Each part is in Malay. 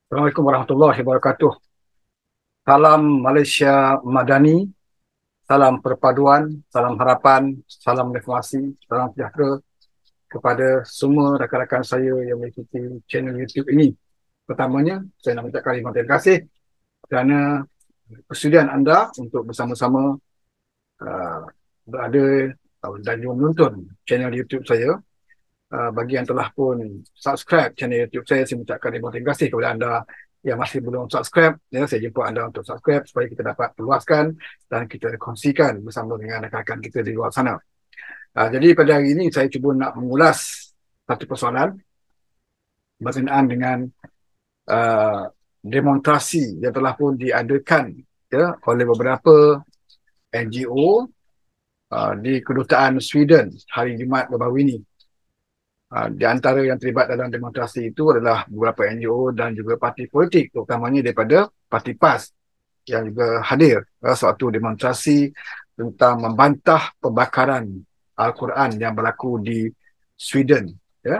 Assalamualaikum warahmatullahi wabarakatuh. Salam Malaysia Madani, salam perpaduan, salam harapan, salam reformasi, salam sejahtera kepada semua rakan-rakan saya yang mengikuti channel YouTube ini. Pertamanya, saya nak mengucapkan terima kasih kerana persetujuan anda untuk bersama-sama uh, berada dan juga menonton channel YouTube saya. Bagi yang telah pun subscribe channel YouTube saya mengucapkan terima kasih kepada anda yang masih belum subscribe. Saya jemput anda untuk subscribe supaya kita dapat luaskan dan kita kongsikan bersama dengan rakan-rakan kita di luar sana. Jadi pada hari ini saya cuba nak mengulas satu persoalan berkenaan dengan uh, demonstrasi yang telah pun diadakan oleh beberapa NGO di kedutaan Sweden hari Jumaat baru-baru ini. Di antara yang terlibat dalam demonstrasi itu adalah beberapa NGO dan juga parti politik, terutamanya daripada Parti PAS yang juga hadir suatu demonstrasi tentang membantah pembakaran Al-Quran yang berlaku di Sweden,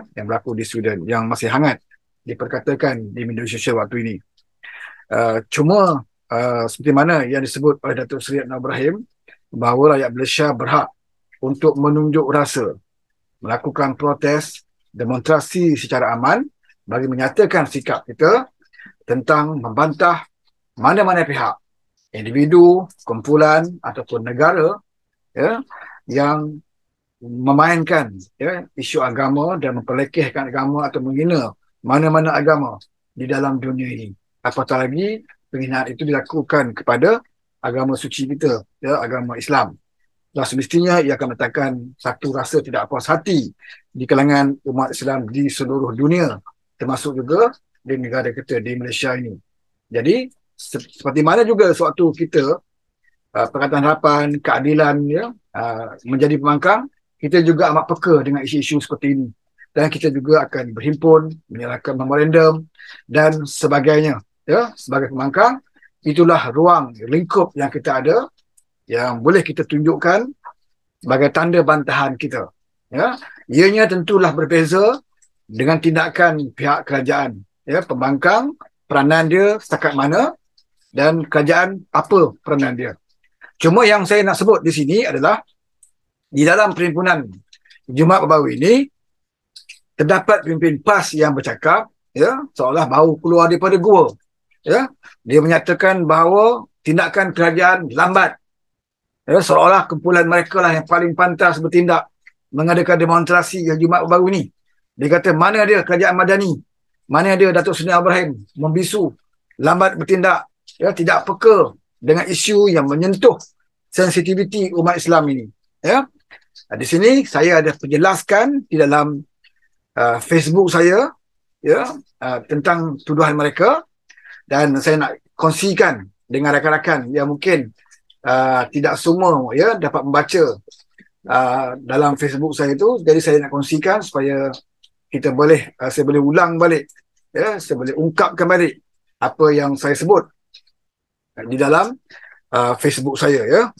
yang masih hangat diperkatakan di media sosial waktu ini. Cuma seperti mana yang disebut oleh Datuk Seri Anwar Ibrahim, bahawa rakyat Malaysia berhak untuk menunjuk rasa, melakukan protes, demonstrasi secara aman bagi menyatakan sikap kita tentang membantah mana-mana pihak, individu, kumpulan ataupun negara yang memainkan isu agama dan memperlekehkan agama atau menghina mana-mana agama di dalam dunia ini. Apatah lagi penghinaan itu dilakukan kepada agama suci kita, agama Islam. Dan semestinya ia akan mendatangkan satu rasa tidak puas hati di kalangan umat Islam di seluruh dunia, termasuk juga di negara kita di Malaysia ini. Jadi seperti mana juga sewaktu kita Pakatan Harapan, keadilan menjadi pembangkang, kita juga amat peka dengan isu-isu seperti ini. Dan kita juga akan berhimpun, menyerahkan memorandum dan sebagainya. Sebagai pembangkang, itulah ruang lingkup yang kita ada yang boleh kita tunjukkan sebagai tanda bantahan kita. Ianya tentulah berbeza dengan tindakan pihak kerajaan. Pembangkang, peranan dia setakat mana dan kerajaan apa peranan dia. Cuma yang saya nak sebut di sini adalah di dalam perhimpunan Jumaat baru ini terdapat pemimpin PAS yang bercakap seolah baru keluar daripada gua. Dia menyatakan bahawa tindakan kerajaan lambat. Seolah-olah kumpulan mereka lah yang paling pantas bertindak mengadakan demonstrasi yang Jumaat baru ini. Dia kata mana dia kerajaan Madani, mana dia Datuk Seri Anwar Ibrahim membisu, lambat bertindak, tidak peka dengan isu yang menyentuh sensitiviti umat Islam ini. Di sini saya ada penjelaskan di dalam Facebook saya tentang tuduhan mereka, dan saya nak kongsikan dengan rakan-rakan yang mungkin tidak semua dapat membaca dalam Facebook saya itu. Jadi saya nak kongsikan supaya kita boleh saya boleh ulang balik, saya boleh ungkapkan balik apa yang saya sebut di dalam Facebook saya.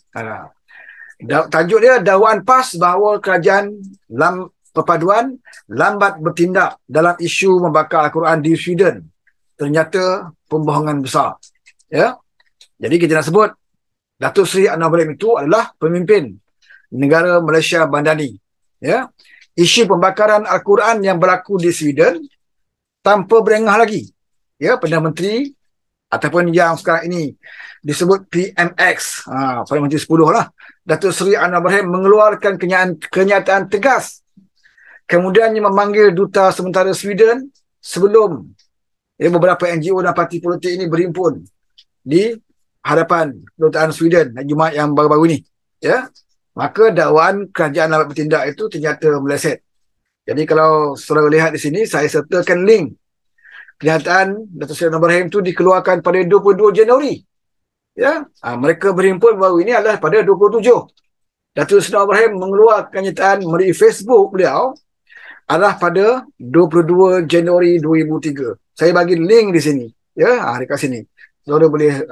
Tajuk dia, dakwaan PAS bahawa kerajaan perpaduan lambat bertindak dalam isu membakar Al-Quran di Sweden ternyata pembohongan besar. Jadi kita nak sebut Datuk Seri Anwar Ibrahim itu adalah pemimpin negara Malaysia Madani. Isu pembakaran Al-Quran yang berlaku di Sweden tanpa berengah lagi. Perdana Menteri ataupun yang sekarang ini disebut PMX, Perdana Menteri 10 lah, Datuk Seri Anwar Ibrahim mengeluarkan kenyataan tegas. Kemudiannya memanggil duta sementara Sweden sebelum beberapa NGO dan parti politik ini berhimpun di hadapan kedutaan Sweden Jumaat yang baru-baru ini. Maka dakwaan kerajaan lambat bertindak itu ternyata meleset. Jadi kalau saudara lihat di sini, saya sertakan link kenyataan Datuk Seri Anwar Ibrahim itu dikeluarkan pada 22 Januari. Mereka berhimpun baru ini adalah pada 27. Datuk Seri Anwar Ibrahim mengeluarkan kenyataan melalui Facebook beliau adalah pada 22 Januari 2003. Saya bagi link di sini. Dekat sini. Saudara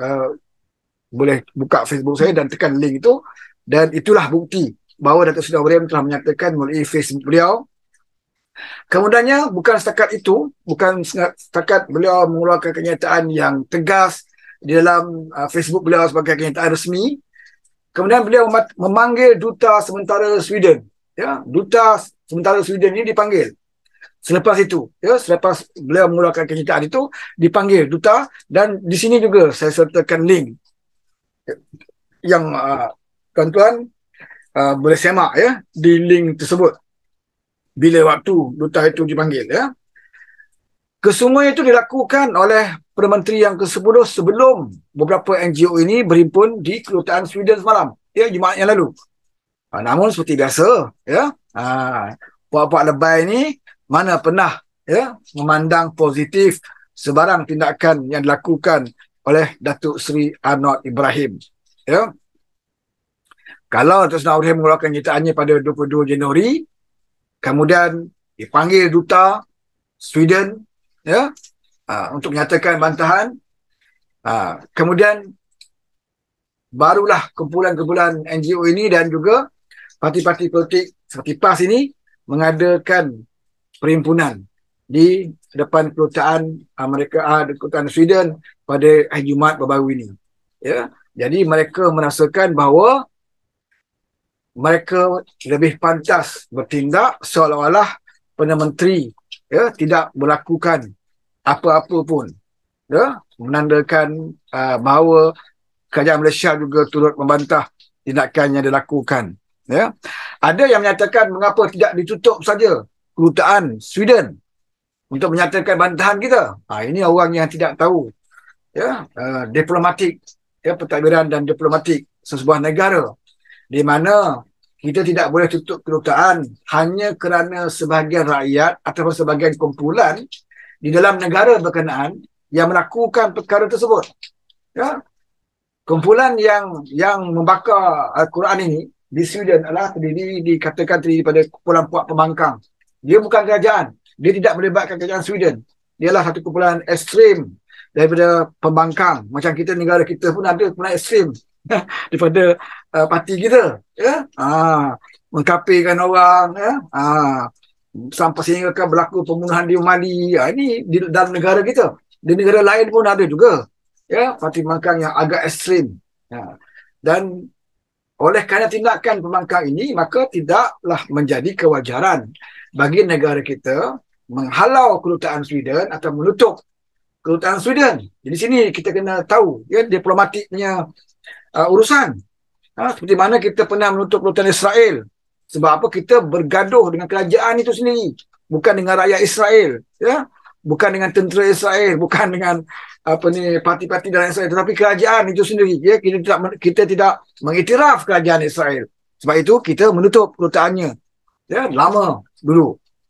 boleh buka Facebook saya dan tekan link itu, dan itulah bukti bahawa Datuk Seri Anwar Ibrahim telah menyatakan melalui Facebook beliau Kemudiannya bukan setakat itu, bukan setakat beliau mengeluarkan kenyataan yang tegas di dalam Facebook beliau sebagai kenyataan resmi. Kemudian beliau memanggil duta sementara Sweden. Ya, duta sementara Sweden ini dipanggil. Selepas itu, ya, selepas beliau mengeluarkan kenyataan itu, dipanggil duta, dan di sini juga saya sertakan link yang tuan-tuan boleh semak ya di link tersebut bila waktu duta itu dipanggil ya. Kesemua itu dilakukan oleh Perdana Menteri yang ke-10 sebelum beberapa NGO ini berhimpun di kedutaan Sweden semalam, ya, Jumaat yang lalu. Namun seperti biasa, ya, puak-puak lebay ini mana pernah ya memandang positif sebarang tindakan yang dilakukan oleh Datuk Seri Anwar Ibrahim. Ya. Kalau Datuk Seri Anwar Ibrahim mengeluarkan kenyataannya pada 22 Januari, kemudian dipanggil duta Sweden ya untuk menyatakan bantahan, kemudian barulah kumpulan-kumpulan NGO ini dan juga parti-parti politik seperti PAS ini mengadakan perhimpunan di depan kedutaan kedutaan Sweden pada hari Jumaat baru-baru ini. Ya, jadi mereka merasakan bahawa mereka lebih pantas bertindak seolah-olah Perdana Menteri ya tidak melakukan apa-apa pun, ya, menandakan bahawa kerajaan Malaysia juga turut membantah tindakan yang dilakukan. Ya, ada yang menyatakan mengapa tidak ditutup saja kedutaan Sweden untuk menyatakan bantahan kita. Ini orang yang tidak tahu ya diplomatik, ya, pentadbiran dan diplomatik sesebuah negara, di mana kita tidak boleh tutup kedutaan hanya kerana sebahagian rakyat atau sebahagian kumpulan di dalam negara berkenaan yang melakukan perkara tersebut. Ya, kumpulan yang membakar Al-Quran ini di Sweden adalah dikatakan terdiri pada kumpulan puak pembangkang. Dia bukan kerajaan. Dia tidak melibatkan kerajaan Sweden. Dia adalah satu kumpulan ekstrim daripada pembangkang. Macam kita, negara kita pun ada kumpulan ekstrim daripada parti kita. Ya? Mengkapirkan orang. Ya? Sampai sehingga kan berlaku pembunuhan di Mali. Ini di dalam negara kita. Di negara lain pun ada juga. Ya, parti pembangkang yang agak ekstrim. Ya. Dan oleh kerana tindakan pembangkang ini, maka tidaklah menjadi kewajaran bagi negara kita menghalau kedutaan Sweden atau menutup kedutaan Sweden. Jadi sini kita kena tahu ya diplomatiknya urusan. Seperti mana kita pernah menutup kedutaan Israel. Sebab apa? Kita bergaduh dengan kerajaan itu sendiri, bukan dengan rakyat Israel, ya, bukan dengan tentera Israel, bukan dengan parti-parti dalam Israel, tetapi kerajaan itu sendiri. Ya, kita tidak mengiktiraf kerajaan Israel. Sebab itu kita menutup kedutaannya. Ya, lama dulu.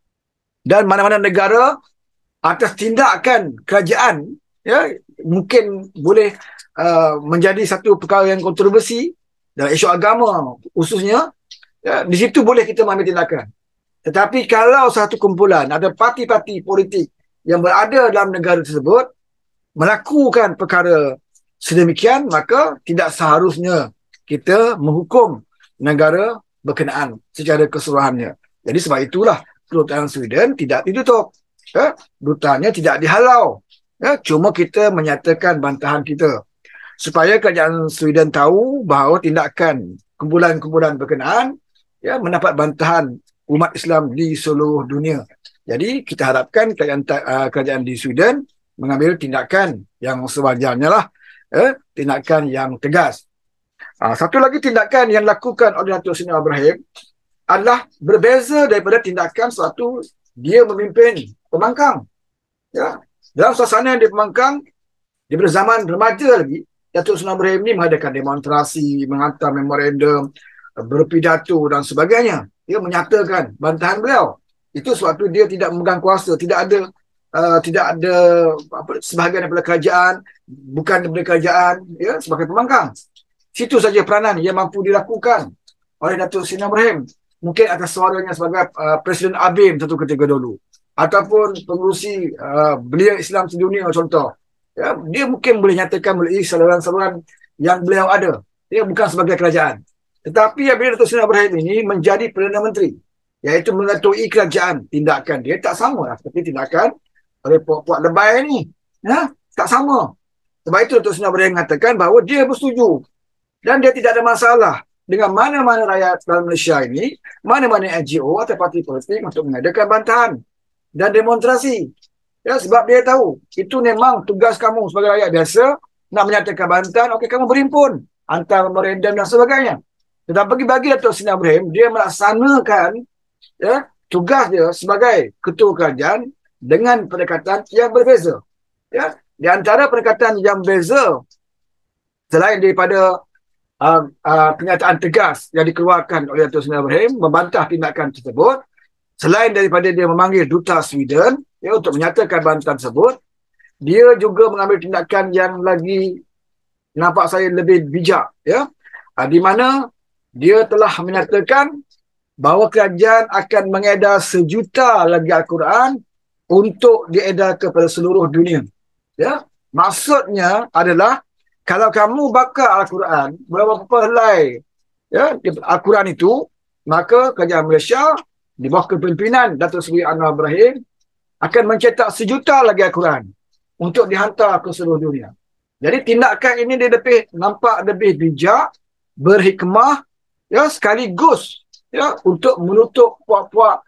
Dan mana-mana negara atas tindakan kerajaan, ya, mungkin boleh menjadi satu perkara yang kontroversi dalam isu agama khususnya. Ya, di situ boleh kita mengambil tindakan. Tetapi kalau satu kumpulan, ada parti-parti politik yang berada dalam negara tersebut melakukan perkara sedemikian, maka tidak seharusnya kita menghukum negara berkenaan secara keseluruhannya. Jadi sebab itulah kedutaan Sweden tidak ditutup. Ya, dutanya tidak dihalau. Ya, cuma kita menyatakan bantahan kita supaya kerajaan Sweden tahu bahawa tindakan kumpulan-kumpulan berkenaan ya mendapat bantahan umat Islam di seluruh dunia. Jadi kita harapkan kerajaan di Sweden mengambil tindakan yang sewajarnya lah, tindakan yang tegas. Satu lagi tindakan yang dilakukan oleh Datuk Seri Ibrahim adalah berbeza daripada tindakan suatu dia memimpin pembangkang. Ya. Dalam suasana dia pembangkang, daripada zaman remaja lagi, Datuk Seri Ibrahim ini mengadakan demonstrasi, menghantar memorandum, berpidato dan sebagainya. Dia menyatakan bantahan beliau. Itu suatu dia tidak memegang kuasa, tidak ada sebahagian daripada kerajaan, bukan daripada kerajaan, ya, sebagai pembangkang. Situ saja peranan yang mampu dilakukan oleh Datuk Seri Ibrahim. Mungkin atas suaranya sebagai Presiden ABIM satu ketika dulu, ataupun pengurusi belia Islam sedunia contoh. Ya, dia mungkin boleh nyatakan melalui saluran-saluran yang beliau ada. Dia bukan sebagai kerajaan. Tetapi apabila Datuk Seri Ibrahim ini menjadi Perdana Menteri, iaitu mengetui kerajaan. Tindakan dia tak sama lah seperti tindakan oleh puak-puak lebay ni. Ya, tak sama. Sebab itu Datuk Seri Ibrahim mengatakan bahawa dia bersetuju dan dia tidak ada masalah dengan mana-mana rakyat dalam Malaysia ini, mana-mana NGO atau parti politik untuk mengadakan bantahan dan demonstrasi. Ya, sebab dia tahu itu memang tugas kamu sebagai rakyat biasa nak menyatakan bantahan, okey kamu berhimpun antara memorandum dan sebagainya. Tetapi bagi Datuk Seri Ibrahim, dia melaksanakan tugas dia sebagai ketua kerajaan dengan pendekatan yang berbeza. Ya, di antara pendekatan yang berbeza selain daripada kenyataan tegas yang dikeluarkan oleh Datuk Seri Ibrahim membantah tindakan tersebut, selain daripada dia memanggil duta Sweden untuk menyatakan bantahan tersebut, dia juga mengambil tindakan yang lagi nampak saya lebih bijak, di mana dia telah menyatakan bahawa kerajaan akan mengedar 1 juta lagi Al-Quran untuk diedar kepada seluruh dunia. Ya, maksudnya adalah kalau kamu bakar Al-Quran, beberapa helai Al-Quran itu, maka kerajaan Malaysia di bawah kepimpinan Datuk Seri Anwar Ibrahim akan mencetak 1 juta lagi Al-Quran untuk dihantar ke seluruh dunia. Jadi tindakan ini dia nampak lebih bijak, berhikmah, sekaligus untuk menutup puak-puak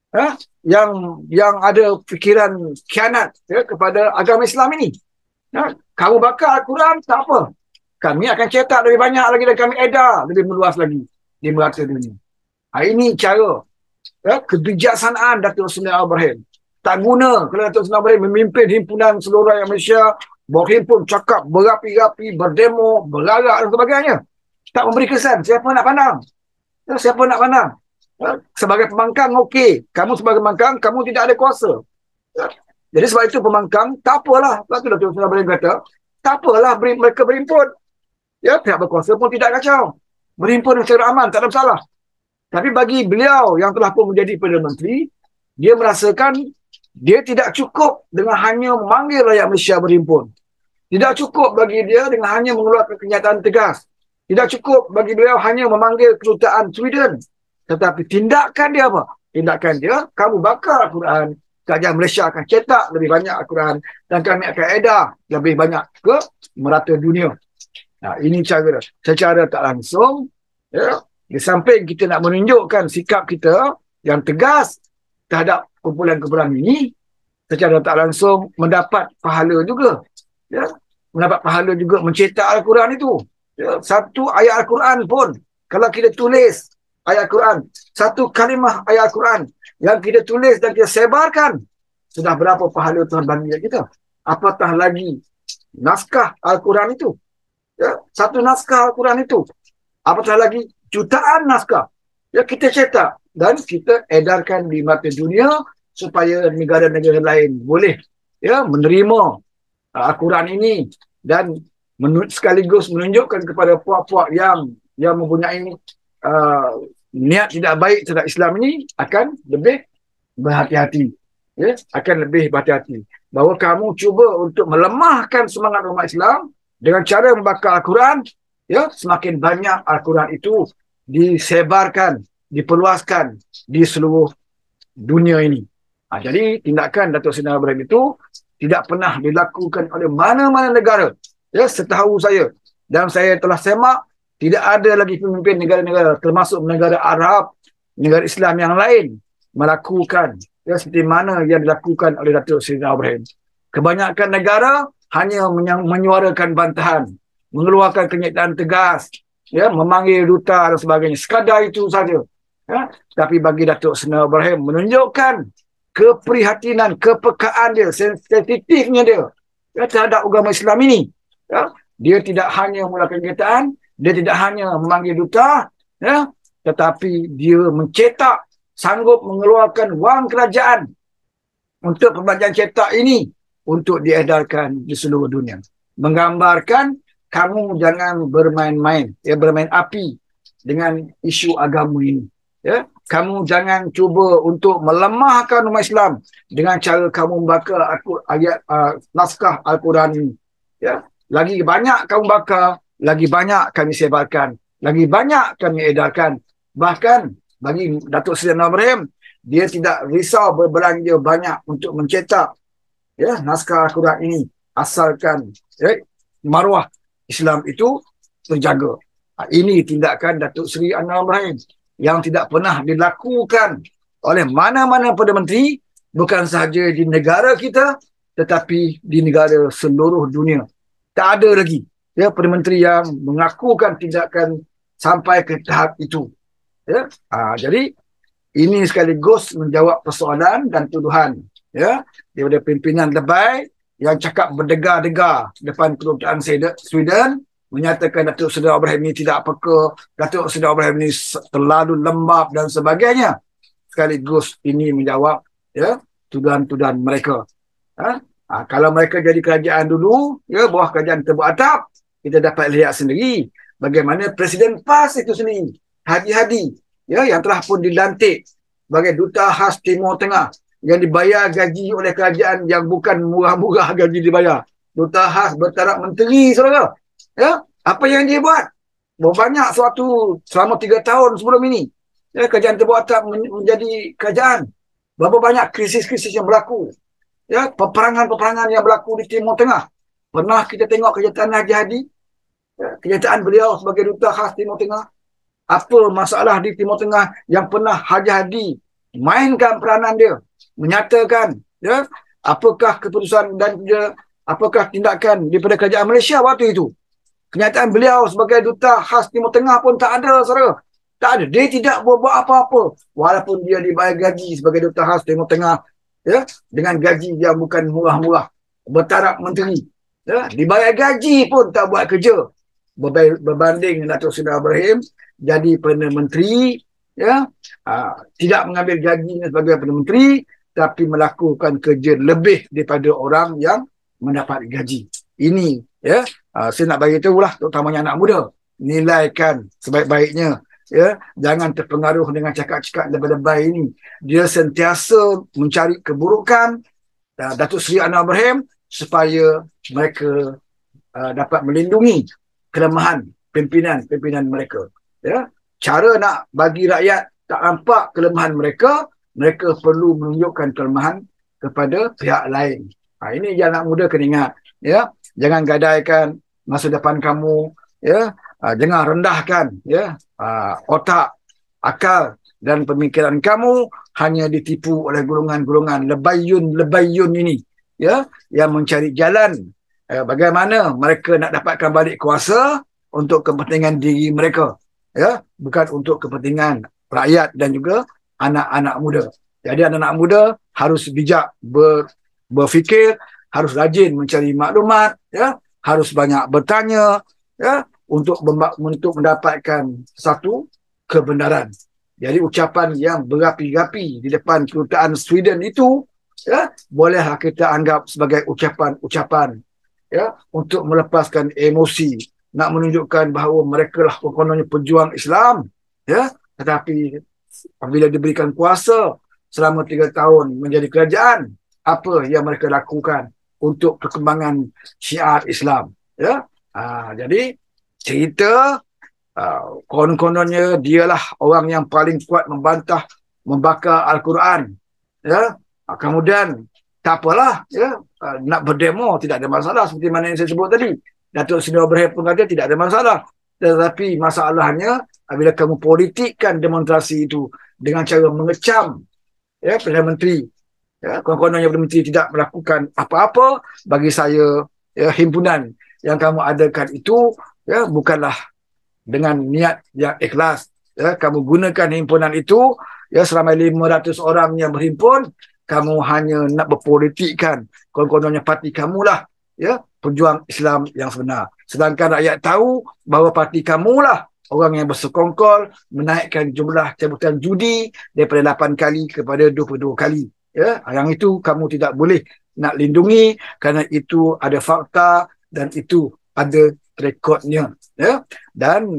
yang ada fikiran khianat kepada agama Islam ini. Kamu bakar Al-Quran, tak apa. Kami akan cetak lebih banyak lagi dan kami edar lebih meluas lagi di merata dunia. Ini cara kebijaksanaan Datuk Seri Ibrahim. Tak guna kalau Datuk Seri Ibrahim memimpin himpunan seluruh rakyat Malaysia, berhimpun, cakap berapi-api, berdemo, berlarak dan sebagainya. Tak memberi kesan. Siapa nak pandang? Siapa nak pandang? Sebagai pembangkang, okey. Kamu sebagai pembangkang, kamu tidak ada kuasa. Jadi sebab itu pembangkang, tak apalah. Lepas tu Datuk Seri Ibrahim kata, tak apalah mereka berhimpun. Pihak berkuasa pun tidak kacau. Berhimpun secara aman, tak ada masalah. Tapi bagi beliau yang telah pun menjadi Perdana Menteri, dia merasakan dia tidak cukup dengan hanya memanggil rakyat Malaysia berhimpun. Tidak cukup bagi dia dengan hanya mengeluarkan kenyataan tegas. Tidak cukup bagi beliau hanya memanggil kedutaan Sweden. Tetapi tindakan dia apa? Tindakan dia, kamu bakar Al-Quran, kerajaan Malaysia akan cetak lebih banyak Al-Quran dan kami akan edar lebih banyak ke merata dunia. Nah, ini cara secara tak langsung, di samping kita nak menunjukkan sikap kita yang tegas terhadap kumpulan-kumpulan ini, secara tak langsung mendapat pahala juga. Mendapat pahala juga mencetak Al-Quran itu. Satu ayat Al-Quran pun, kalau kita tulis ayat Al-Quran, satu kalimah ayat Al-Quran yang kita tulis dan kita sebarkan, sudah berapa pahala Tuhan bagi kita. Apatah lagi naskah Al-Quran itu. Satu naskah Al-Quran itu. Apatah lagi jutaan naskah. Kita cetak dan kita edarkan di mata dunia supaya negara-negara lain boleh menerima Al-Quran ini dan sekaligus menunjukkan kepada puak-puak yang mempunyai niat tidak baik terhadap Islam ini akan lebih berhati-hati. Akan lebih berhati-hati. Bahawa kamu cuba untuk melemahkan semangat umat Islam dengan cara membakar Al-Quran, semakin banyak Al-Quran itu disebarkan, diperluaskan di seluruh dunia ini. Jadi tindakan Datuk Seri Ibrahim itu tidak pernah dilakukan oleh mana-mana negara. Setahu saya, dan saya telah semak, tidak ada lagi pemimpin negara-negara, termasuk negara Arab, negara Islam yang lain, melakukan seperti mana yang dilakukan oleh Datuk Seri Ibrahim. Kebanyakan negara hanya menyuarakan bantahan, mengeluarkan kenyataan tegas, memanggil duta dan sebagainya. Sekadar itu saja. Tapi bagi Datuk Seri Ibrahim menunjukkan keprihatinan, kepekaan dia, sensitifnya dia terhadap agama Islam ini. Dia tidak hanya mengeluarkan kenyataan, dia tidak hanya memanggil duta, tetapi dia mencetak, sanggup mengeluarkan wang kerajaan untuk pembelajaran cetak ini untuk diedarkan di seluruh dunia. Menggambarkan kamu jangan bermain-main, bermain api dengan isu agama ini. Kamu jangan cuba untuk melemahkan umat Islam dengan cara kamu membakar ayat naskah Al-Quran ini. Lagi banyak kamu bakar, lagi banyak kami sebarkan, lagi banyak kami edarkan. Bahkan bagi Datuk Seri Anwar Ibrahim, dia tidak risau berbelanja banyak untuk mencetak naskah Al-Quran ini, asalkan maruah Islam itu terjaga. Ini tindakan Datuk Seri Anwar Ibrahim yang tidak pernah dilakukan oleh mana-mana Perdana Menteri, bukan sahaja di negara kita, tetapi di negara seluruh dunia. Tak ada lagi Perdana Menteri yang mengakukan tindakan sampai ke tahap itu. Jadi ini sekaligus menjawab persoalan dan tuduhan daripada pimpinan lebay yang cakap berdegar-degar depan kedutaan Sweden, menyatakan Datuk Seri Anwar Ibrahim ini tidak peka, Datuk Seri Anwar Ibrahim ini terlalu lembab dan sebagainya. Sekaligus ini menjawab tuduhan-tuduhan mereka. Kalau mereka jadi kerajaan dulu, bawah kerajaan tebuk atap, kita dapat lihat sendiri bagaimana Presiden PAS itu sendiri, Haji Hadi, yang telah pun dilantik sebagai duta khas Timur Tengah, yang dibayar gaji oleh kerajaan yang bukan murah-murah gaji dibayar. Duta khas bertaraf menteri, saudara. Apa yang dia buat? Banyak suatu selama 3 tahun sebelum ini. Kerajaan tebuk atap menjadi kerajaan. Berapa banyak krisis-krisis yang berlaku. Peperangan-peperangan yang berlaku di Timur Tengah. Pernah kita tengok kenyataan Haji Hadi, kenyataan beliau sebagai duta khas Timur Tengah. Apa masalah di Timur Tengah yang pernah Haji Hadi mainkan peranan dia, menyatakan apakah keputusan dan apakah tindakan daripada kerajaan Malaysia waktu itu. Kenyataan beliau sebagai duta khas Timur Tengah pun tak ada, saudara. Tak ada. Dia tidak buat apa-apa walaupun dia dibayar gaji sebagai duta khas Timur Tengah, dengan gaji yang bukan murah-murah, bertaraf menteri, dibayar gaji pun tak buat kerja. Berbanding Datuk Seri Anwar Ibrahim jadi Perdana Menteri, tidak mengambil gajinya sebagai Perdana Menteri, tapi melakukan kerja lebih daripada orang yang mendapat gaji. Ini saya nak bagi tahu lah, terutamanya anak muda, nilaikan sebaik-baiknya, jangan terpengaruh dengan cakap-cakap lebay-lebay ini. Dia sentiasa mencari keburukan Datuk Seri Anwar Ibrahim supaya mereka dapat melindungi kelemahan pimpinan mereka. Cara nak bagi rakyat tak nampak kelemahan mereka, mereka perlu menunjukkan kelemahan kepada pihak lain. Ini yang anak muda kena ingat. Jangan gadaikan masa depan kamu. Jangan rendahkan otak, akal dan pemikiran kamu hanya ditipu oleh golongan-golongan lebayun ini, yang mencari jalan bagaimana mereka nak dapatkan balik kuasa untuk kepentingan diri mereka, bukan untuk kepentingan rakyat dan juga anak-anak muda. Jadi anak-anak muda harus bijak berfikir, harus rajin mencari maklumat, harus banyak bertanya, untuk mendapatkan satu kebenaran. Jadi ucapan yang berapi-api di depan kedutaan Sweden itu, bolehlah kita anggap sebagai ucapan-ucapan, untuk melepaskan emosi, nak menunjukkan bahawa mereka lah kononnya pejuang Islam, tetapi apabila diberikan kuasa selama 3 tahun menjadi kerajaan, apa yang mereka lakukan untuk perkembangan syiar Islam, jadi cerita konon-kononnya dialah orang yang paling kuat membakar Al-Quran, kemudian tak apalah, nak berdemo tidak ada masalah, seperti mana yang saya sebut tadi. Datuk Seri Anwar Ibrahim pun kata tidak ada masalah, tetapi masalahnya apabila kamu politikkan demonstrasi itu dengan cara mengecam Perdana Menteri, konon-kononnya Perdana Menteri tidak melakukan apa-apa. Bagi saya, himpunan yang kamu adakan itu bukanlah dengan niat yang ikhlas. Kamu gunakan himpunan itu, selama 500 orang yang berhimpun, kamu hanya nak berpolitikkan konon-kononnya parti kamulah pejuang Islam yang sebenar. Sedangkan rakyat tahu bahawa parti kamulah orang yang bersekongkol menaikkan jumlah cabutan judi daripada 8 kali kepada 22 kali. Yang itu kamu tidak boleh nak lindungi, kerana itu ada fakta dan itu ada rekodnya. Dan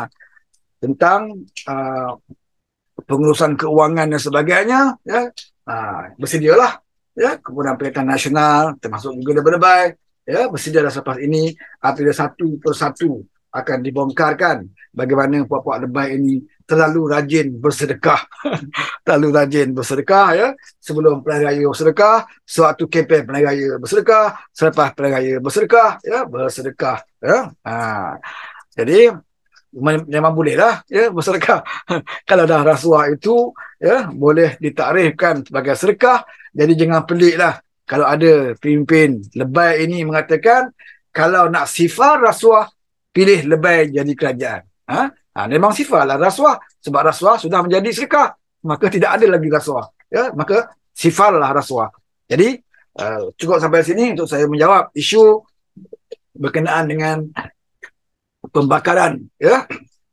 tentang pengurusan keuangan dan sebagainya, bersedialah Kemudian Perkhidmatan Nasional termasuk juga lebay, bersedialah selepas ini apabila satu persatu akan dibongkarkan bagaimana puak-puak lebay ini terlalu rajin bersedekah. Terlalu rajin bersedekah, ya. Sebelum Pilihan Raya bersedekah, sewaktu kempen Pilihan Raya bersedekah, selepas Pilihan Raya bersedekah, ya, bersedekah, ya. Jadi memang bolehlah, ya, bersedekah. Kalau dah rasuah itu, ya, boleh ditakrifkan sebagai sedekah. Jadi jangan peliklah kalau ada pemimpin lebay ini mengatakan kalau nak sifar rasuah, pilih lebay jadi kerajaan. Memang sifarlah rasuah, sebab rasuah sudah menjadi sedekah, maka tidak ada lagi rasuah, ya, maka sifarlah rasuah. Jadi cukup sampai sini untuk saya menjawab isu berkenaan dengan pembakaran, ya,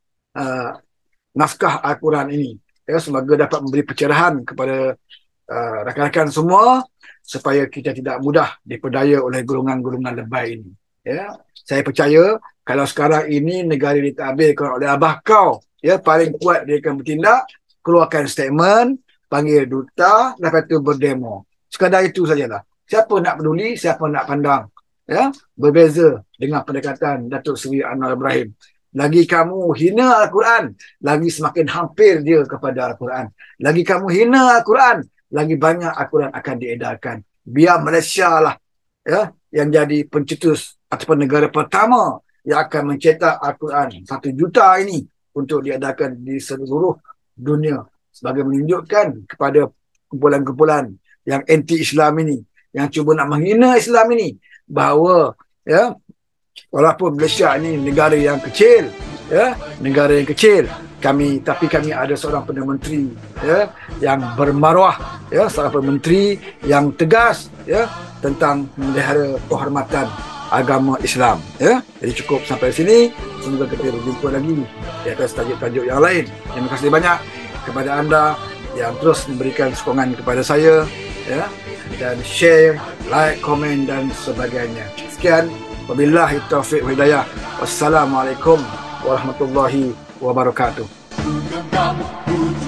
naskah Al-Quran ini, ya. Semoga dapat memberi pencerahan kepada rakan-rakan semua supaya kita tidak mudah diperdaya oleh golongan-golongan lebay ini, ya. Saya percaya kalau sekarang ini negara ditadbirkan oleh abah kau, ya, paling kuat dia akan bertindak, keluarkan statement, panggil duta, lepas tu berdemo. Sekadar itu sajalah. Siapa nak peduli, siapa nak pandang, ya. Berbeza dengan pendekatan Datuk Seri Anwar Ibrahim. Lagi kamu hina Al-Quran, lagi semakin hampir dia kepada Al-Quran. Lagi kamu hina Al-Quran, lagi banyak Al-Quran akan diedarkan. Biar Malaysia lah, ya, yang jadi pencetus ataupun negara pertama yang akan mencetak Al-Quran 1 juta ini untuk diedarkan di seluruh dunia, sebagai menunjukkan kepada kumpulan-kumpulan yang anti-Islam ini, yang cuba nak menghina Islam ini, bahawa, ya, walaupun Malaysia ini negara yang kecil, ya, negara yang kecil, tapi kami ada seorang Perdana Menteri, ya, yang bermaruah, ya, seorang Perdana Menteri yang tegas, ya, tentang memelihara kehormatan agama Islam, ya. Jadi cukup sampai sini. Semoga kita berjumpa lagi di atas tajuk-tajuk yang lain. Terima kasih banyak kepada anda yang terus memberikan sokongan kepada saya, ya, dan share, like, komen dan sebagainya. Sekian, wabillahi taufiq wal hidayah. Wassalamualaikum warahmatullahi wabarakatuh.